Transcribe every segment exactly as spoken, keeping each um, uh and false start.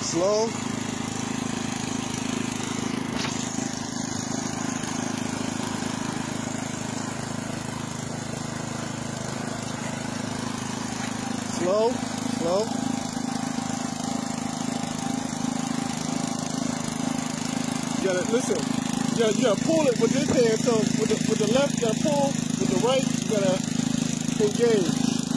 Slow. Slow, slow. You gotta listen. You gotta, you gotta pull it with this hand. So with the with the left, you gotta pull. With the right, you gotta engage.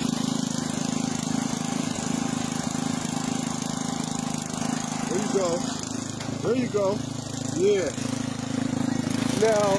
There you go. There you go. Yeah. Now.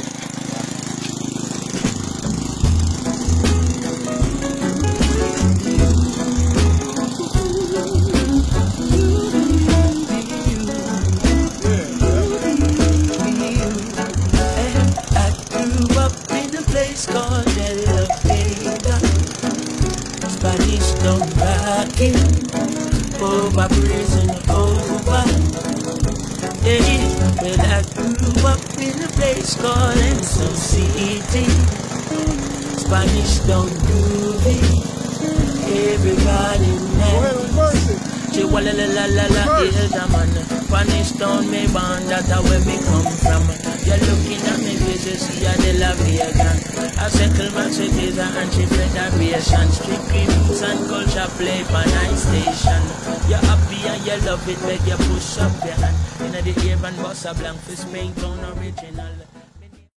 Called El Vega, Spanish done rocking, over prison over. Yeah, well I grew up in a place called Enso City. Spanish done groovy, everybody knows. Chihuahua la la la la, yeah, the man. Spanish town me born, that's where me come from. You're looking at me face, see a de la Vega. A settlement citizen and chief federation. Strictly roots and culture play for night station. You're happy and you love it, make you push up your hand. In the air and bust a blank fist paint on original.